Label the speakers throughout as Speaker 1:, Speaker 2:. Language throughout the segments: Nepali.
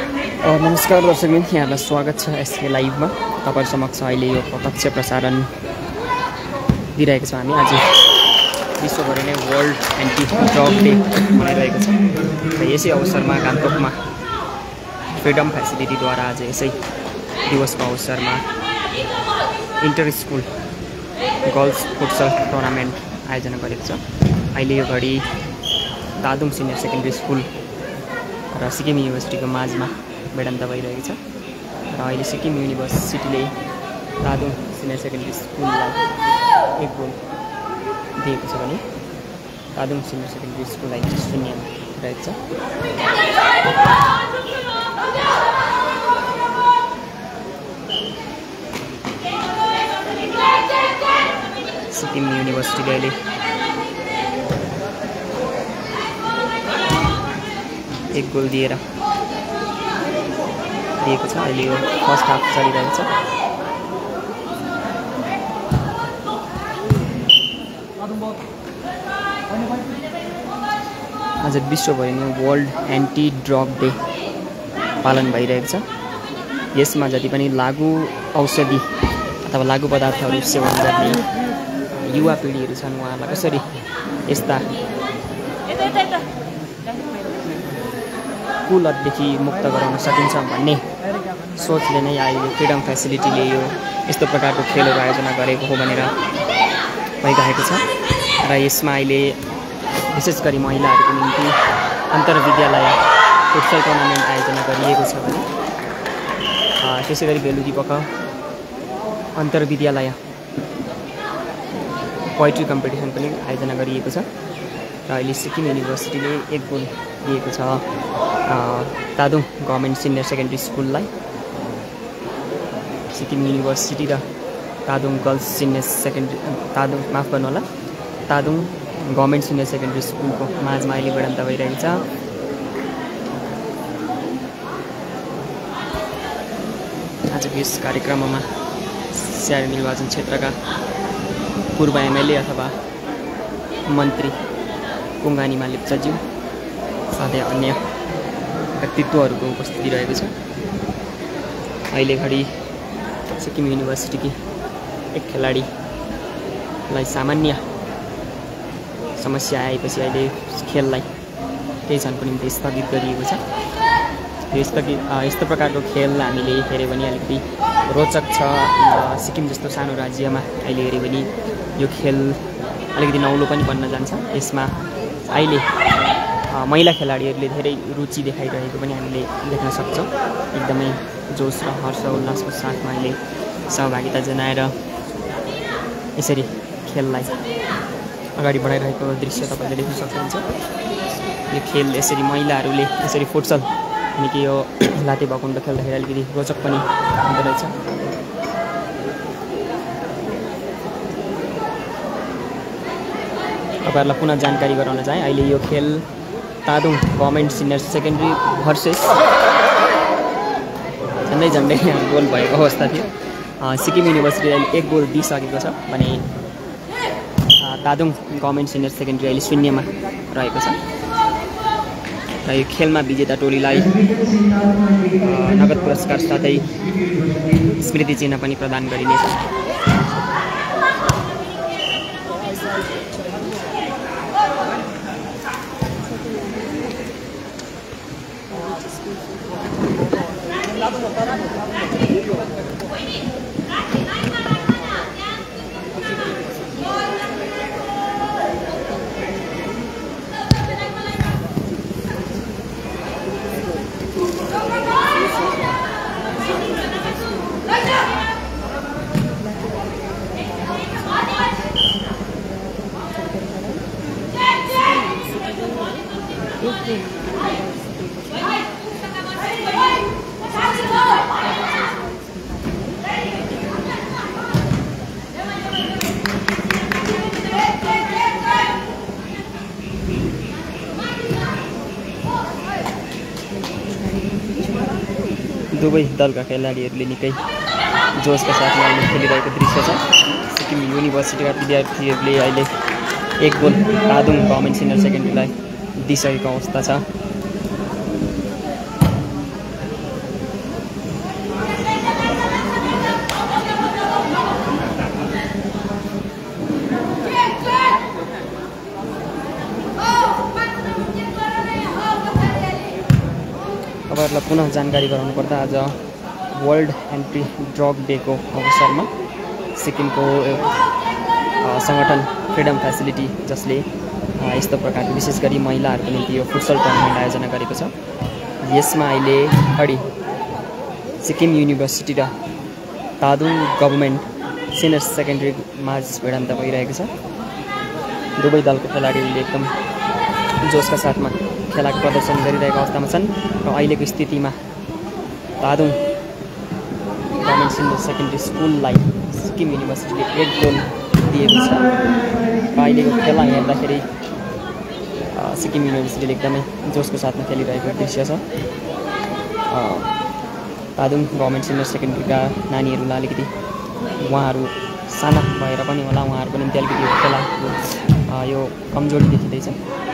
Speaker 1: नमस्कार दर्शकबिन, यहाँलाई स्वागत छ एसके लाइभमा। तपाईहरु समक्ष अहिले यो प्रत्यक्ष प्रसारण दिइरहेको छौँ हामी। आज विश्वभरि नै वर्ल्ड एन्टी ड्रग डे मनाइरहेको छ र यसै अवसरमा गान्तोकमा फ्रिडम फ्यासिलिटीद्वारा आज यसै दिवसको अवसरमा inter school girls futsal tournament आयोजना गरेको छ। अहिले यो घडी तादुङ सिनियर सेकेन्डरी स्कुल र सिक्किम युनिभर्सिटीको माझमा भिडन्त भइरहेको छ र अहिले सिक्किम युनिभर्सिटीले तादुङ सिनियर सेकेन्डरी स्कुललाई 1 गोल दिएको छ भने तादुङ सिनियर सेकेन्डरी स्कुललाई 0 रहेको छ। सिक्किम युनिभर्सिटीले अहिले 1 गोल दिएर दिएको छ। अहिले यो फर्स्ट हाफ चलिरहेको छ। आज विश्वभरि नै वर्ल्ड एन्टी ड्रग डे पालन भइरहेको छ। यसमा जति पनि लागु औषधि अथवा लागु पदार्थहरू सेवन गर्ने युवा पिँढीहरू छन्, उहाँहरूलाई कसरी यस्ता कुलतदेखि मुक्त गराउन सकिन्छ भन्ने सोचले नै अहिले फ्रिडम फ्यासिलिटीले यो यस्तो प्रकारको खेलहरू आयोजना गरेको हो भनेर भइरहेको छ र यसमा अहिले विशेष गरी महिलाहरूको निम्ति अन्तर्विद्यालय फुटसल टुर्नामेन्ट आयोजना गरिएको छ भने त्यसै गरी बेलुकी पख अन्तर्विद्यालय पोइट्री कम्पिटिसन पनि आयोजना गरिएको छ र अहिले सिक्किम युनिभर्सिटीले 1 गोल दिएको छ तादुङ गभर्मेन्ट सिनियर सेकेन्डरी स्कुललाई। सिक्किम युनिभर्सिटी र Tadong girls senior secondary Tadong माफ गर्नु होला तादुङ गभर्मेन्ट सिनियर सेकेन्डरी स्कुलको माझमा अहिले भिडन्त भइरहेको छ। आजको यस कार्यक्रममा स्याहार निर्वाचन क्षेत्रका पूर्व एमएलए अथवा मन्त्री कुङ्गानिमा लेप्चाज्यू साथै अन्य व्यक्तित्वहरूको उपस्थिति रहेको छ। अहिले घडी सिक्किम युनिभर्सिटीकी एक खेलाडीलाई सामान्य समस्या आएपछि अहिले खेललाई केही क्षणको निम्ति स्थगित गरिएको छ। यस्तो प्रकारको खेल हामीले हेऱ्यौँ भने अलिकति रोचक छ। सिक्किम जस्तो सानो राज्यमा अहिले हेऱ्यौँ भने यो खेल अलिकति नौलो पनि बन्न जान्छ। यसमा अहिले महिला खेलाडीहरूले धेरै रुचि देखाइरहेको पनि हामीले देख्न सक्छौँ। एकदमै जोस र हर्ष उल्लासको साथमा अहिले सहभागिता जनाएर यसरी खेललाई अगाडि बढाइरहेको दृश्य तपाईँले देख्न सक्नुहुन्छ। यो खेल यसरी महिलाहरूले यसरी फुटसल अनि कि यो लाते भकुण्डो खेल्दाखेरि अलिकति रोचक पनि हुँदो रहेछ। तपाईँहरूलाई पुनः जानकारी गराउन चाहे अहिले यो खेल Tadong government senior secondary versus झन्डै गोल भएको अवस्था थियो। सिक्किम युनिभर्सिटीले अहिले 1 गोल दिइसकेको छ भने तादुङ गभर्मेन्ट सिनियर सेकेन्डरी अहिले 0 रहेको छ र यो खेलमा विजेता टोलीलाई नगद पुरस्कार साथै स्मृति चिन्ह पनि प्रदान गरिनेछ। दुवै दलका खेलाडीहरूले निकै जोसका साथमा अहिले खेलिरहेको दृश्य छ। सिक्किम युनिभर्सिटीका विद्यार्थीहरूले अहिले 1 गोल तादुङ गभर्मेन्ट सिनियर सेकेन्डरीलाई दिइसकेको अवस्था छ। पुनः जानकारी गराउनु पर्दा आज वर्ल्ड एन्टी ड्रग डेको अवसरमा सिक्किमको सङ्गठन फ्रिडम फ्यासिलिटी जसले यस्तो प्रकारको विशेष गरी महिलाहरूको निम्ति यो फुटसल टुर्नामेन्ट आयोजना गरेको छ। यसमा अहिले अगाडि सिक्किम युनिभर्सिटी र तादुङ गभर्मेन्ट सिनियर सेकेन्डरी माझ भिडन्त भइरहेको छ। दुवै दलको खेलाडीहरूले एकदम जोसका साथमा खेलाको प्रदर्शन गरिरहेको अवस्थामा छन् र अहिलेको स्थितिमा तादुङ गभर्मेन्ट सिनियर सेकेन्डरी स्कुललाई सिक्किम युनिभर्सिटीले 1 गोल दिएको छ। अहिलेको खेला हेर्दाखेरि सिक्किम युनिभर्सिटीले एकदमै जोसको साथमा खेलिरहेको दृश्य छ। तादुङ गभर्मेन्ट सिनियर सेकेन्डरीका नानीहरूलाई अलिकति उहाँहरू साना भएर पनि होला उहाँहरूको निम्ति अलिकति यो खेलाको यो कमजोरी देखिँदैछ।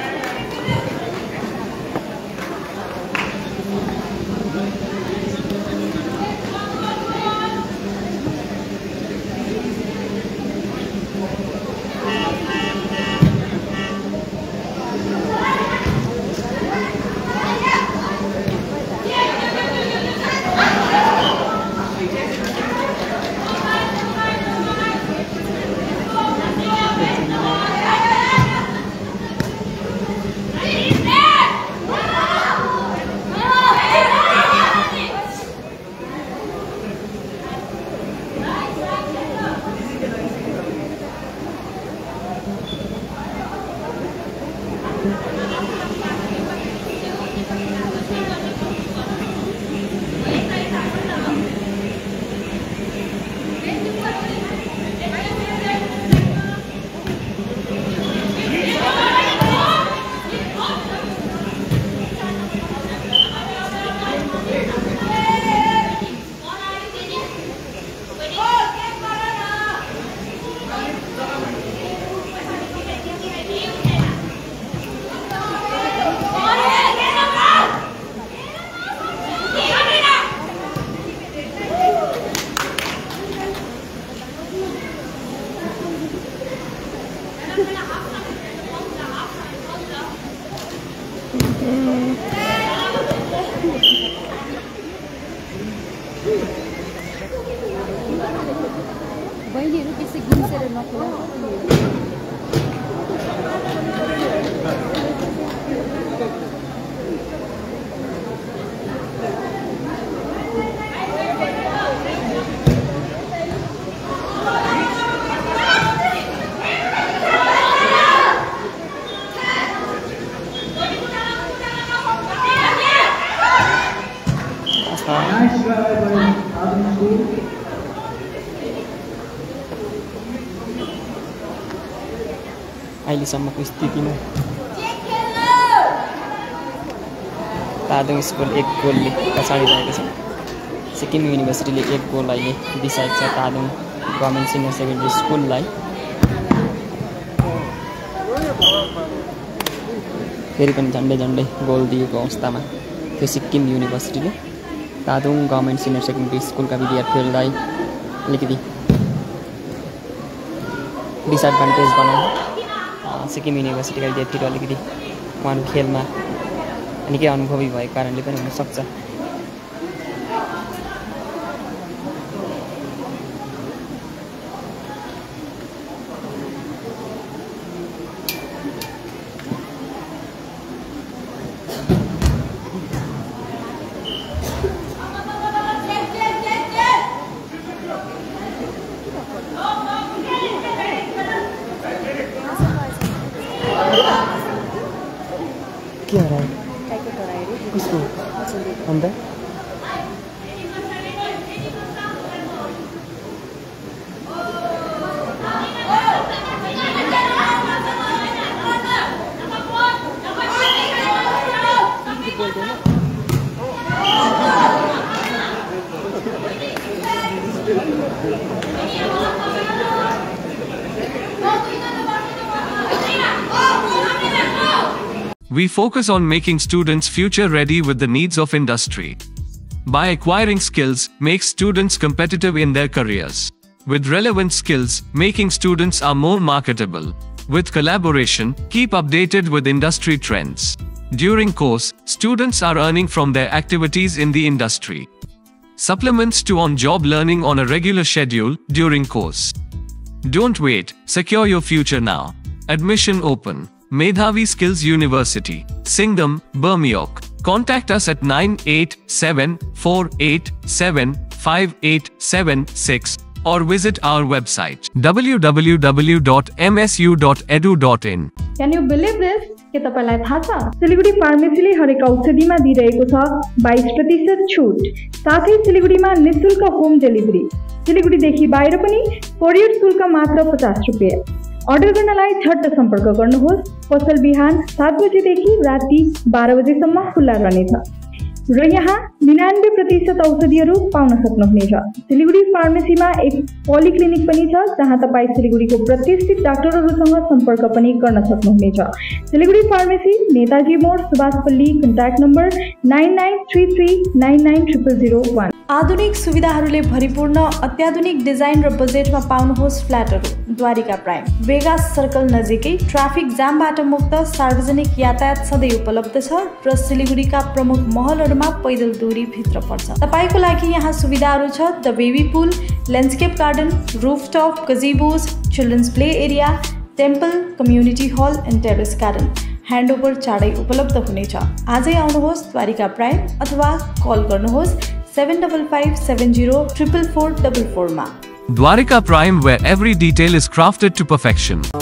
Speaker 2: बहिनीहरू त्यसै गिन्सेर नखोला।
Speaker 1: अहिलेसम्मको स्थितिमा तादुङ स्कुल 1 गोलले पछाडि रहेको छ। सिक्किम युनिभर्सिटीले 1 गोल अहिले दिइसकेको छ तादुङ गभर्मेन्ट सिनियर सेकेन्डरी स्कुललाई। फेरि पनि झन्डै झन्डै गोल दिएको अवस्थामा त्यो सिक्किम युनिभर्सिटीले तादुङ गभर्मेन्ट सिनियर सेकेन्डरी स्कुलका विद्यार्थीहरूलाई अलिकति डिसएडभान्टेज बनाउनु सिक्किम युनिभर्सिटीका विद्यार्थीहरू अलिकति उहाँहरू खेलमा निकै अनुभवी भएको कारणले पनि हुनसक्छ। के हरायो? कसको? अन्त
Speaker 3: We focus on making students future ready with the needs of industry. By acquiring skills, make students competitive in their careers. With relevant skills, making students are more marketable. With collaboration, keep updated with industry trends. During course, students are earning from their activities in the industry. Supplements to on-job learning on a regular schedule during course. Don't wait, secure your future now. Admission open. Medhavi Skills University, Singham, Bermioc. Contact us at 9874875876 or visit our website www.msu.edu.in.
Speaker 4: Can you believe this? के तपाईलाई थाहा छ सिलिगुडी फार्मेसीले हरेक औषधिमा दिइरहेको छ 22% छुट। साथै सिलिगुडीमा निशुल्क होम डेलिभरी। सिलिगुडीदेखि बाहिर पनि कोरियर शुल्क मात्र 50 रुपैयाँ। अर्डर गर्नलाई झट्ट सम्पर्क गर्नुहोस्। पसल बिहान 7 बजेदेखि राति 12 बजेसम्म खुल्ला रहनेछ र यहाँ 99% औषधिहरू पाउन सक्नुहुनेछ। सिलिगुडी फार्मेसीमा एक पोलिक्लिनिक पनि छ जहाँ तपाईं सिलिगुडीको प्रतिष्ठित डाक्टरहरूसँग सम्पर्क पनि गर्न सक्नुहुनेछ। Siliguri pharmacy, Netaji More, Subhashpally. Contact number 9933990001।
Speaker 5: आधुनिक सुविधाहरूले भरिपूर्ण अत्याधुनिक डिजाइन र बजेटमा पाउनुहोस् फ्ल्याटहरू। द्वारिका प्राइम, वेगा सर्कल नजिकै, ट्राफिक जामबाट मुक्त, सार्वजनिक यातायात सधैँ उपलब्ध छ र सिलिगुडीका प्रमुख महलहरूमा पैदल दूरी भित्र पर्छ। तपाईको लागि यहाँ सुविधाहरू छ the baby pool, landscape garden, rooftop, gazebos, children's play area, temple, community hall and terrace garden. Handover चाँडै उपलब्ध हुनेछ। आजै आउनुहोस् द्वारिका प्राइम अथवा कल गर्नुहोस् 7557044444 मा।
Speaker 3: Dwarika Prime, where every detail is crafted to perfection.